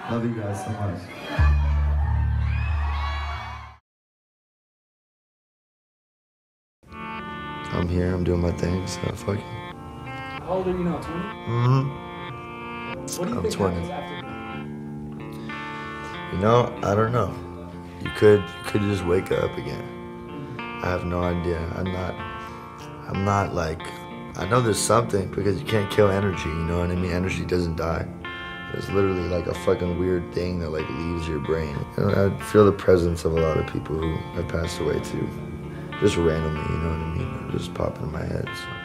Love you guys so much. I'm here, I'm doing my thing, so fuck it. How old are you now, 20? Mm-hmm. What do you think 20. happens after that? You know, I don't know. You could just wake up again. I have no idea. I'm not like, I know there's something because you can't kill energy, you know what I mean? Energy doesn't die. It's literally like a fucking weird thing that like leaves your brain. And I feel the presence of a lot of people who have passed away too. Just randomly, you know what I mean? Just popping in my head. So.